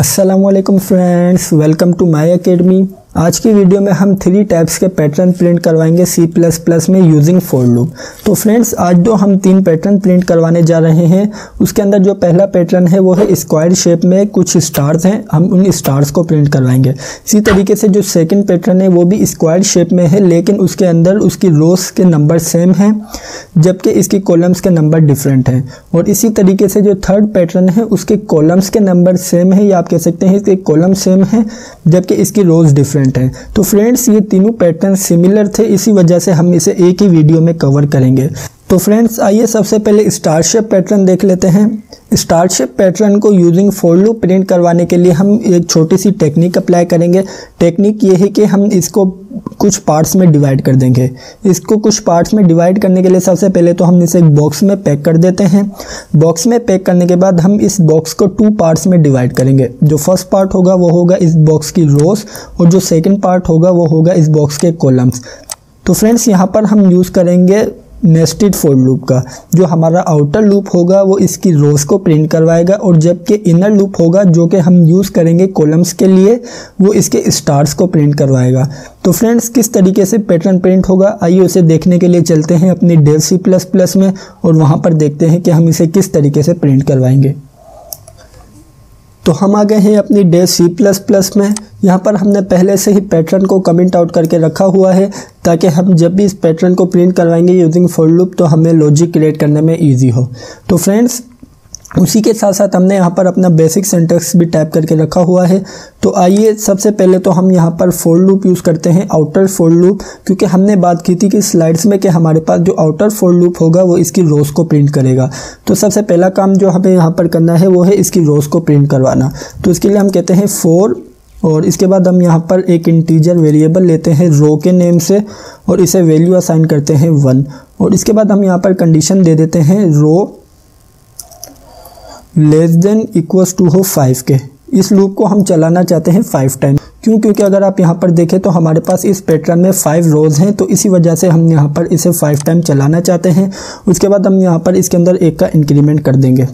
अस्सलामुअलैकुम friends, welcome to my academy. आज की वीडियो में हम 3 टाइप्स के पैटर्न प्रिंट करवाएंगे C++ में यूजिंग फॉर लूप। तो फ्रेंड्स, आज जो हम 3 पैटर्न प्रिंट करवाने जा रहे हैं उसके अंदर जो पहला पैटर्न है वो है स्क्वायर शेप में कुछ स्टार्स हैं, हम उन स्टार्स को प्रिंट करवाएंगे। इसी तरीके से जो सेकंड पैटर्न है वो भी स्क्वायर शेप में है, लेकिन उसके अंदर उसकी रोज के नंबर सेम हैं जबकि इसकी कॉलम्स के नंबर डिफरेंट हैं। और इसी तरीके से जो थर्ड पैटर्न है उसके कॉलम्स के नंबर सेम है, या आप कह सकते हैं इसके कॉलम सेम है जबकि इसकी रोज डिफरेंट है। तो फ्रेंड्स, ये तीनों पैटर्न सिमिलर थे, इसी वजह से हम इसे एक ही वीडियो में कवर करेंगे। तो फ्रेंड्स, आइए सबसे पहले स्टार शेप पैटर्न देख लेते हैं। स्टार शेप पैटर्न को यूजिंग फॉर लूप प्रिंट करवाने के लिए हम एक छोटी सी टेक्निक अप्लाई करेंगे। टेक्निक ये है कि हम इसको कुछ पार्ट्स में डिवाइड कर देंगे। इसको कुछ पार्ट्स में डिवाइड करने के लिए सबसे पहले तो हम इसे एक बॉक्स में पैक कर देते हैं। बॉक्स में पैक करने के बाद हम इस बॉक्स को 2 पार्ट्स में डिवाइड करेंगे। जो फर्स्ट पार्ट होगा वो होगा इस बॉक्स की रोज, और जो सेकंड पार्ट होगा वो होगा इस बॉक्स के कॉलम्स। तो फ्रेंड्स, यहाँ पर हम यूज़ करेंगे नेस्टेड फॉर लूप का। जो हमारा आउटर लूप होगा वो इसकी रोज को प्रिंट करवाएगा, और जबकि इनर लूप होगा जो कि हम यूज़ करेंगे कॉलम्स के लिए, वो इसके स्टार्स को प्रिंट करवाएगा। तो फ्रेंड्स, किस तरीके से पैटर्न प्रिंट होगा, आइए उसे देखने के लिए चलते हैं अपनी डेव C++ में, और वहाँ पर देखते हैं कि हम इसे किस तरीके से प्रिंट करवाएंगे। तो हम आ गए हैं अपनी डेव C++ में। यहाँ पर हमने पहले से ही पैटर्न को कमेंट आउट करके रखा हुआ है, ताकि हम जब भी इस पैटर्न को प्रिंट करवाएंगे यूजिंग फॉर लूप तो हमें लॉजिक क्रिएट करने में इजी हो। तो फ्रेंड्स, उसी के साथ साथ हमने यहाँ पर अपना बेसिक सिंटैक्स भी टाइप करके रखा हुआ है। तो आइए सबसे पहले तो हम यहाँ पर फॉर लूप यूज़ करते हैं, आउटर फॉर लूप, क्योंकि हमने बात की थी कि स्लाइड्स में कि हमारे पास जो आउटर फॉर लूप होगा वो इसकी रोज को प्रिंट करेगा। तो सबसे पहला काम जो हमें यहाँ पर करना है वो है इसकी रोज को प्रिंट करवाना। तो इसके लिए हम कहते हैं फॉर, और इसके बाद हम यहाँ पर एक इंटीजर वेरिएबल लेते हैं रो के नेम से, और इसे वैल्यू असाइन करते हैं 1। और इसके बाद हम यहाँ पर कंडीशन दे देते हैं row less than equals to हो 5 के। इस लूप को हम चलाना चाहते हैं 5 टाइम। क्यों? क्योंकि अगर आप यहाँ पर देखें तो हमारे पास इस पैटर्न में 5 रोज हैं, तो इसी वजह से हम यहाँ पर इसे 5 टाइम चलाना चाहते हैं। उसके बाद हम यहाँ पर इसके अंदर 1 का इंक्रीमेंट कर देंगे।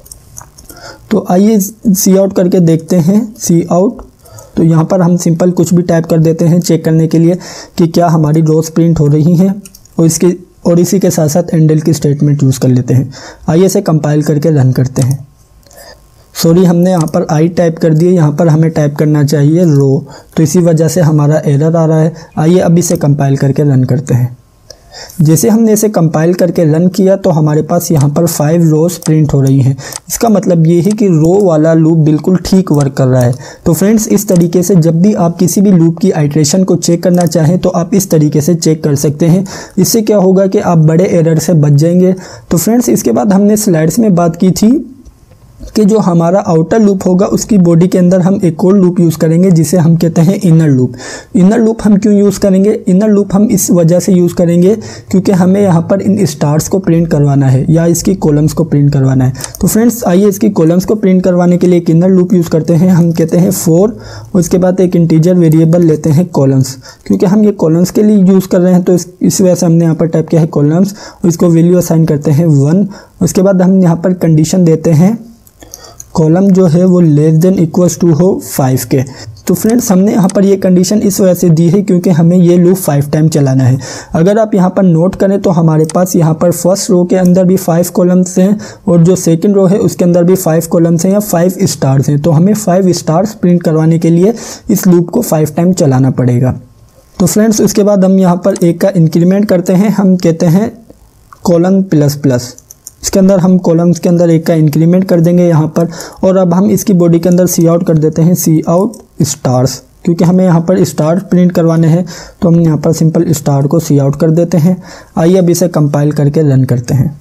तो आइए सी आउट करके देखते हैं। सी आउट, तो यहाँ पर हम सिंपल कुछ भी टाइप कर देते हैं चेक करने के लिए कि क्या हमारी रोज प्रिंट हो रही हैं, और इसी के साथ साथ एंडल की स्टेटमेंट यूज़ कर लेते हैं। आइए इसे कंपाइल करके रन करते हैं। सॉरी, हमने यहाँ पर आई टाइप कर दिए, यहाँ पर हमें टाइप करना चाहिए रो, तो इसी वजह से हमारा एरर आ रहा है। आइए अब इसे कंपाइल करके रन करते हैं। जैसे हमने इसे कंपाइल करके रन किया तो हमारे पास यहाँ पर 5 रोज प्रिंट हो रही हैं। इसका मतलब ये है कि रो वाला लूप बिल्कुल ठीक वर्क कर रहा है। तो फ्रेंड्स, इस तरीके से जब भी आप किसी भी लूप की आइट्रेशन को चेक करना चाहें तो आप इस तरीके से चेक कर सकते हैं। इससे क्या होगा कि आप बड़े एरर से बच जाएंगे। तो फ्रेंड्स, इसके बाद हमने स्लाइड्स में बात की थी कि जो हमारा आउटर लूप होगा उसकी बॉडी के अंदर हम एक और लूप यूज़ करेंगे जिसे हम कहते हैं इनर लूप। इनर लूप हम क्यों यूज़ करेंगे? इनर लूप हम इस वजह से यूज़ करेंगे क्योंकि हमें यहाँ पर इन स्टार्स को प्रिंट करवाना है या इसकी कॉलम्स को प्रिंट करवाना है। तो फ्रेंड्स, आइए इसकी कॉलम्स को प्रिंट करवाने के लिए एक इनर लूप यूज़ करते हैं। हम कहते हैं फॉर, उसके बाद एक इंटीजर वेरिएबल लेते हैं कॉलम्स। क्योंकि हम ये कॉलम्स के लिए यूज़ कर रहे हैं तो इस वजह से हमने यहाँ पर टाइप किया है कॉलम्स, और इसको वैल्यू असाइन करते हैं 1। उसके बाद हम यहाँ पर कंडीशन देते हैं कॉलम जो है वो लेस देन इक्वल्स टू हो 5 के। तो फ्रेंड्स, हमने यहाँ पर ये कंडीशन इस वजह से दी है क्योंकि हमें ये लूप 5 टाइम चलाना है। अगर आप यहाँ पर नोट करें तो हमारे पास यहाँ पर फर्स्ट रो के अंदर भी 5 कॉलम्स हैं, और जो सेकंड रो है उसके अंदर भी 5 कॉलम्स हैं या 5 स्टार्स हैं। तो हमें 5 स्टार्स प्रिंट करवाने के लिए इस लूप को 5 टाइम चलाना पड़ेगा। तो फ्रेंड्स, उसके बाद हम यहाँ पर 1 का इंक्रीमेंट करते हैं। हम कहते हैं कॉलन प्लस प्लस, इसके अंदर हम कॉलम्स के अंदर 1 का इंक्रीमेंट कर देंगे यहाँ पर। और अब हम इसकी बॉडी के अंदर सी आउट कर देते हैं, सी आउट स्टार्स, क्योंकि हमें यहाँ पर स्टार प्रिंट करवाने हैं तो हम यहाँ पर सिंपल स्टार को सी आउट कर देते हैं। आइए अब इसे कंपाइल करके रन करते हैं।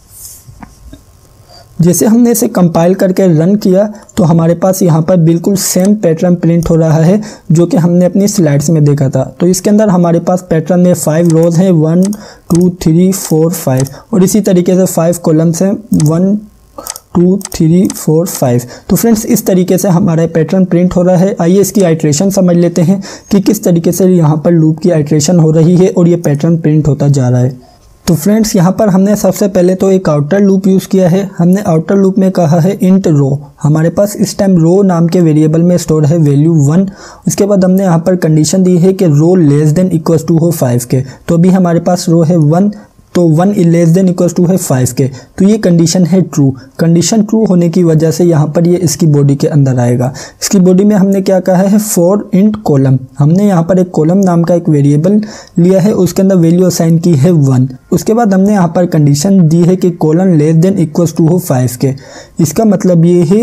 जैसे हमने इसे कंपाइल करके रन किया तो हमारे पास यहाँ पर बिल्कुल सेम पैटर्न प्रिंट हो रहा है जो कि हमने अपनी स्लाइड्स में देखा था। तो इसके अंदर हमारे पास पैटर्न में 5 रोज हैं, 1 2 3 4 5, और इसी तरीके से 5 कॉलम्स हैं, 1 2 3 4 5। तो फ्रेंड्स, इस तरीके से हमारा पैटर्न प्रिंट हो रहा है। आइए इसकी आइट्रेशन समझ लेते हैं कि किस तरीके से यहाँ पर लूप की आइट्रेशन हो रही है और ये पैटर्न प्रिंट होता जा रहा है। तो फ्रेंड्स यहाँ पर हमने सबसे पहले तो एक आउटर लूप यूज़ किया है। हमने आउटर लूप में कहा है इंट रो। हमारे पास इस टाइम रो नाम के वेरिएबल में स्टोर है वैल्यू 1। उसके बाद हमने यहाँ पर कंडीशन दी है कि row less than equals to हो 5 के। तो अभी हमारे पास रो है 1, तो 1 लेस देन इक्वल्स टू है 5 के। तो ये कंडीशन है ट्रू। कंडीशन ट्रू होने की वजह से यहाँ पर ये इसकी बॉडी के अंदर आएगा। इसकी बॉडी में हमने क्या कहा है, फॉर इंट कॉलम। हमने यहाँ पर एक कॉलम नाम का एक वेरिएबल लिया है, उसके अंदर वैल्यू असाइन की है 1। उसके बाद हमने यहाँ पर कंडीशन दी है कि column less than equals to हो 5 के। इसका मतलब ये है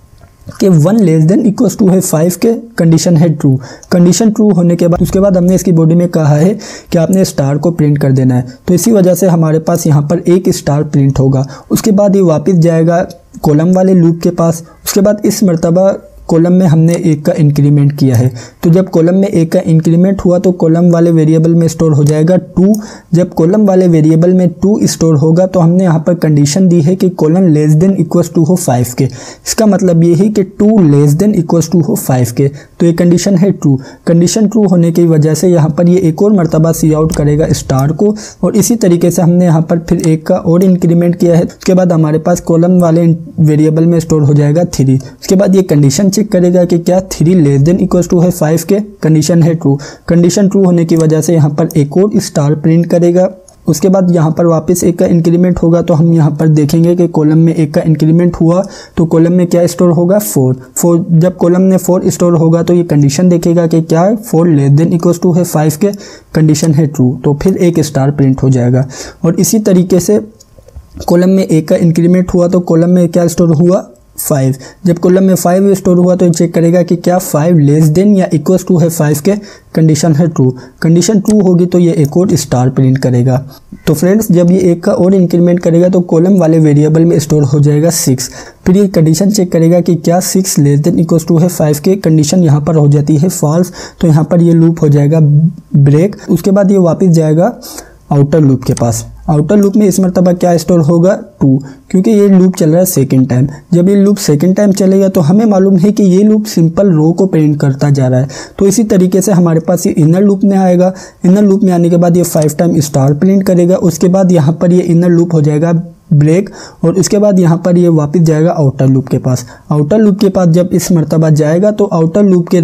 कि 1 लेस देन इक्वल्स टू है 5 के। कंडीशन है ट्रू। कंडीशन ट्रू होने के बाद उसके बाद हमने इसकी बॉडी में कहा है कि आपने स्टार को प्रिंट कर देना है। तो इसी वजह से हमारे पास यहाँ पर एक स्टार प्रिंट होगा। उसके बाद ये वापस जाएगा कॉलम वाले लूप के पास। उसके बाद इस मर्तबा कॉलम में हमने 1 का इंक्रीमेंट किया है। तो जब कॉलम में 1 का इंक्रीमेंट हुआ तो कॉलम वाले वेरिएबल में स्टोर हो जाएगा 2। जब कॉलम वाले वेरिएबल में 2 स्टोर होगा तो हमने यहाँ पर कंडीशन दी है कि column less than equals to हो 5 के। इसका मतलब ये है कि 2 लेस देन इक्वल्स टू हो 5 के। तो ये कंडीशन है ट्रू। कंडीशन ट्रू होने की वजह से यहाँ पर ये एक और मरतबा सी आउट करेगा स्टार को, और इसी तरीके से हमने यहाँ पर फिर 1 का और इंक्रीमेंट किया है। उसके बाद हमारे पास कॉलम वाले वेरिएबल में स्टोर हो जाएगा 3। उसके बाद ये कंडीशन चेक करेगा कि क्या 3 लेस देन इक्वल्स टू है 5 के। कंडीशन है ट्रू। कंडीशन ट्रू होने की वजह से यहाँ पर एक और स्टार प्रिंट करेगा। उसके बाद यहाँ पर वापस 1 का इंक्रीमेंट होगा तो हम यहाँ पर देखेंगे कि कॉलम में 1 का इंक्रीमेंट हुआ तो कॉलम में क्या स्टोर होगा 4। जब कॉलम में 4 स्टोर होगा तो ये कंडीशन देखेगा कि क्या 4 लेस देन इक्वल्स टू है 5 के। कंडीशन है ट्रू। तो फिर एक स्टार प्रिंट हो जाएगा। और इसी तरीके से कॉलम में 1 का इंक्रीमेंट हुआ तो कॉलम में क्या स्टोर हुआ 5। जब कॉलम में 5 स्टोर हुआ तो चेक करेगा कि क्या 5 लेस देन या इक्वल्स टू है 5 के। कंडीशन है ट्रू। कंडीशन ट्रू होगी तो ये एक और स्टार प्रिंट करेगा। तो फ्रेंड्स जब ये 1 का और इंक्रीमेंट करेगा तो कॉलम वाले वेरिएबल में स्टोर हो जाएगा 6। फिर ये कंडीशन चेक करेगा कि क्या 6 लेस देन इक्वल्स टू है 5 के। कंडीशन यहाँ पर हो जाती है फॉल्स। तो यहाँ पर ये लूप हो जाएगा ब्रेक। उसके बाद ये वापस जाएगा आउटर लूप के पास। आउटर लूप में इस मरतबा क्या स्टोर होगा 2, क्योंकि ये लूप चल रहा है सेकंड टाइम। जब ये लूप सेकंड टाइम चलेगा तो हमें मालूम है कि ये लूप सिंपल रो को प्रिंट करता जा रहा है। तो इसी तरीके से हमारे पास ये इनर लूप में आएगा। इनर लूप में आने के बाद ये 5 टाइम स्टार प्रिंट करेगा। उसके बाद यहाँ पर ये इनर लूप हो जाएगा ब्रेक, और उसके बाद यहाँ पर ये वापस जाएगा आउटर लूप के पास। आउटर लूप के पास जब इस मरतबा जाएगा तो आउटर लूप के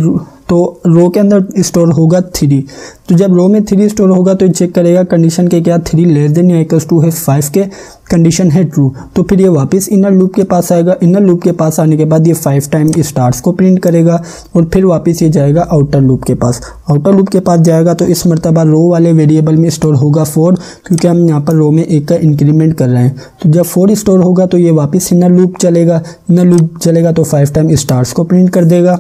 रो के अंदर स्टोर होगा 3। तो जब रो में 3 स्टोर होगा तो चेक करेगा कंडीशन के क्या 3 लेस देन या इक्वल्स टू है 5 के। कंडीशन है ट्रू। तो फिर ये वापस इनर लूप के पास आएगा। इनर लूप के पास आने के बाद ये 5 टाइम स्टार्स को प्रिंट करेगा, और फिर वापस ये जाएगा आउटर लूप के पास। आउटर लूप के पास जाएगा तो इस मरतबा रो वाले वेरिएबल में स्टोर होगा 4, क्योंकि हम यहाँ पर रो में 1 का इंक्रीमेंट कर रहे हैं। तो जब 4 स्टोर होगा तो ये वापस इनर लूप चलेगा। इनर लूप चलेगा तो 5 टाइम स्टार्स को प्रिंट कर देगा,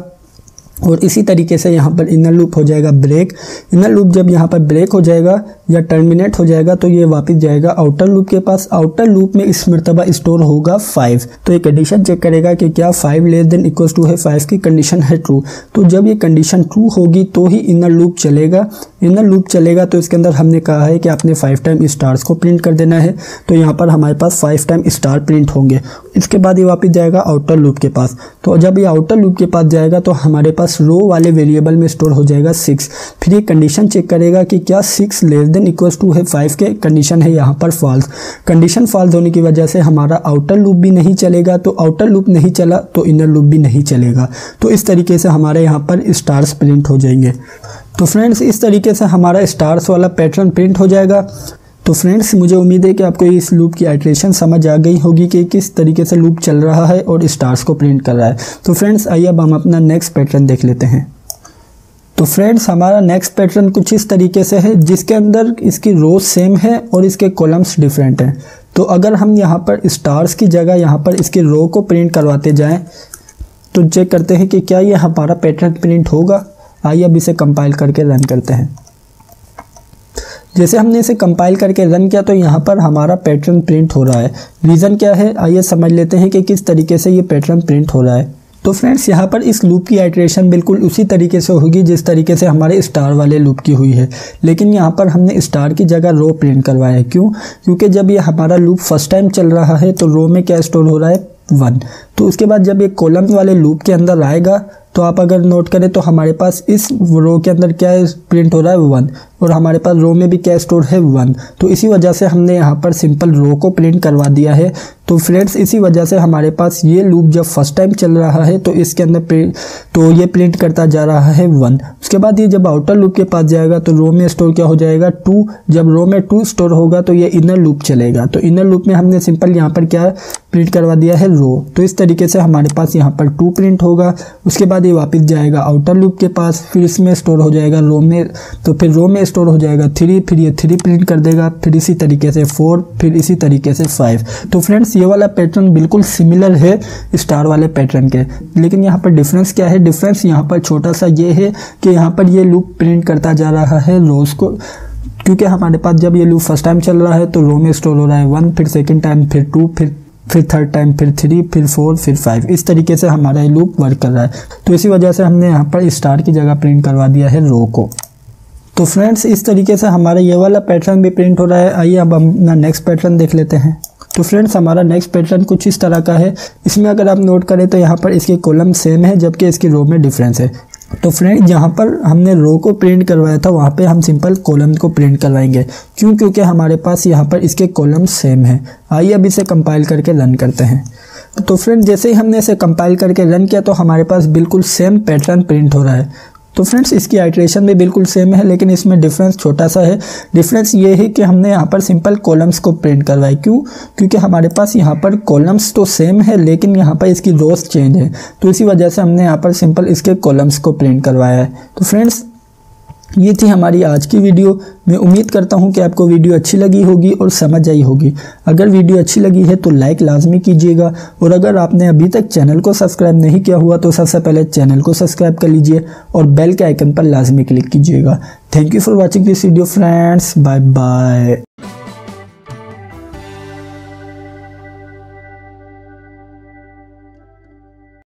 और इसी तरीके से यहाँ पर इनर लूप हो जाएगा ब्रेक। इनर लूप जब यहाँ पर ब्रेक हो जाएगा या टर्मिनेट हो जाएगा तो ये वापस जाएगा आउटर लूप के पास। आउटर लूप में इस मरतबा स्टोर होगा 5। तो ये कंडीशन चेक करेगा कि क्या 5 लेस देन इक्वल्स टू है 5 की। कंडीशन है ट्रू। तो जब ये कंडीशन ट्रू होगी तो ही इनर लूप चलेगा। इनर लूप चलेगा तो इसके अंदर हमने कहा है कि आपने 5 टाइम स्टार्स को प्रिंट कर देना है। तो यहाँ पर हमारे पास 5 टाइम स्टार प्रिंट होंगे। इसके बाद ये वापस जाएगा आउटर लूप के पास। तो जब ये आउटर लूप के पास जाएगा तो हमारे पास रो वाले वेरिएबल में स्टोर हो जाएगा 6। फिर ये कंडीशन चेक करेगा कि क्या 6 लेस देन इक्वल्स टू है 5 के। कंडीशन है यहाँ पर फॉल्स। कंडीशन फॉल्स होने की वजह से हमारा आउटर लूप भी नहीं चलेगा। तो आउटर लूप नहीं चला तो इनर लूप भी नहीं चलेगा। तो इस तरीके से हमारे यहाँ पर स्टार्स प्रिंट हो जाएंगे। तो फ्रेंड्स इस तरीके से हमारा स्टार्स वाला पैटर्न प्रिंट हो जाएगा। तो फ्रेंड्स मुझे उम्मीद है कि आपको इस लूप की आइटरेशन समझ आ गई होगी कि किस तरीके से लूप चल रहा है और स्टार्स को प्रिंट कर रहा है। तो फ्रेंड्स आइए अब हम अपना नेक्स्ट पैटर्न देख लेते हैं। तो फ्रेंड्स हमारा नेक्स्ट पैटर्न कुछ इस तरीके से है, जिसके अंदर इसकी रोज सेम है और इसके कॉलम्स डिफरेंट हैं। तो अगर हम यहाँ पर स्टार्स की जगह यहाँ पर इसके रो को प्रिंट करवाते जाएं तो चेक करते हैं कि क्या ये हमारा पैटर्न प्रिंट होगा। आइए अब इसे कंपाइल करके रन करते हैं। जैसे हमने इसे कंपाइल करके रन किया तो यहाँ पर हमारा पैटर्न प्रिंट हो रहा है। रीज़न क्या है आइए समझ लेते हैं कि किस तरीके से ये पैटर्न प्रिंट हो रहा है। तो फ्रेंड्स यहाँ पर इस लूप की आइटरेशन बिल्कुल उसी तरीके से होगी जिस तरीके से हमारे स्टार वाले लूप की हुई है, लेकिन यहाँ पर हमने स्टार की जगह रो प्रिंट करवाया है। क्यों? क्योंकि जब ये हमारा लूप फर्स्ट टाइम चल रहा है तो रो में क्या स्टोर हो रहा है 1। तो उसके बाद जब ये कॉलम वाले लूप के अंदर आएगा तो आप अगर नोट करें तो हमारे पास इस रो के अंदर क्या प्रिंट हो रहा है 1, और हमारे पास रो में भी क्या स्टोर है 1। तो इसी वजह से हमने यहाँ पर सिंपल रो को प्रिंट करवा दिया है। तो फ्रेंड्स इसी वजह से हमारे पास ये लूप जब फर्स्ट टाइम चल रहा है तो इसके अंदर तो ये प्रिंट करता जा रहा है 1। उसके बाद ये जब आउटर लूप के पास जाएगा तो रो में स्टोर क्या हो जाएगा 2। जब रो में 2 स्टोर होगा तो ये इनर लूप चलेगा। तो इनर लूप में हमने सिंपल यहाँ पर क्या प्रिंट करवा दिया है रो। तो इस तरीके से हमारे पास यहाँ पर 2 प्रिंट होगा। उसके बाद ये वापस जाएगा आउटर लूप के पास, फिर इसमें स्टोर हो जाएगा रो में, तो फिर रो में स्टोर हो जाएगा 3, फिर ये 3 प्रिंट कर देगा, फिर इसी तरीके से 4, फिर इसी तरीके से 5। तो फ्रेंड्स ये वाला पैटर्न बिल्कुल सिमिलर है स्टार वाले पैटर्न के, लेकिन यहाँ पर डिफरेंस क्या है? डिफरेंस यहाँ पर छोटा सा ये है कि यहाँ पर ये लूप प्रिंट करता जा रहा है रोज को, क्योंकि हमारे पास जब ये लूप फर्स्ट टाइम चल रहा है तो रो में स्टोर हो रहा है 1, फिर सेकेंड टाइम फिर 2, फिर थर्ड टाइम फिर 3, फिर 4, फिर 5। इस तरीके से हमारा ये लूप वर्क कर रहा है। तो इसी वजह से हमने यहाँ पर स्टार की जगह प्रिंट करवा दिया है रो को। तो फ्रेंड्स इस तरीके से हमारा ये वाला पैटर्न भी प्रिंट हो रहा है। आइए अब हम अपना नेक्स्ट पैटर्न देख लेते हैं। तो फ्रेंड्स हमारा नेक्स्ट पैटर्न कुछ इस तरह का है। इसमें अगर आप नोट करें तो यहाँ पर इसके कॉलम सेम है जबकि इसकी रो में डिफरेंस है। तो फ्रेंड जहाँ पर हमने रो को प्रिंट करवाया था वहाँ पे हम सिंपल कॉलम को प्रिंट करवाएंगे। क्यों? क्योंकि हमारे पास यहाँ पर इसके कॉलम सेम है। आइए अब इसे कंपाइल करके रन करते हैं। तो फ्रेंड जैसे ही हमने इसे कंपाइल करके रन किया तो हमारे पास बिल्कुल सेम पैटर्न प्रिंट हो रहा है। तो फ्रेंड्स इसकी आइट्रेशन भी बिल्कुल सेम है, लेकिन इसमें डिफरेंस छोटा सा है। डिफरेंस ये है कि हमने यहाँ पर सिंपल कॉलम्स को प्रिंट करवाए। क्यों? क्योंकि हमारे पास यहाँ पर कॉलम्स तो सेम है लेकिन यहाँ पर इसकी रोज चेंज है, तो इसी वजह से हमने यहाँ पर सिंपल इसके कॉलम्स को प्रिंट करवाया है। तो फ्रेंड्स ये थी हमारी आज की वीडियो। मैं उम्मीद करता हूँ कि आपको वीडियो अच्छी लगी होगी और समझ आई होगी। अगर वीडियो अच्छी लगी है तो लाइक लाजमी कीजिएगा, और अगर आपने अभी तक चैनल को सब्सक्राइब नहीं किया हुआ तो सबसे पहले चैनल को सब्सक्राइब कर लीजिए और बेल के आइकन पर लाजमी क्लिक कीजिएगा। Thank you for watching this video friends. Bye bye.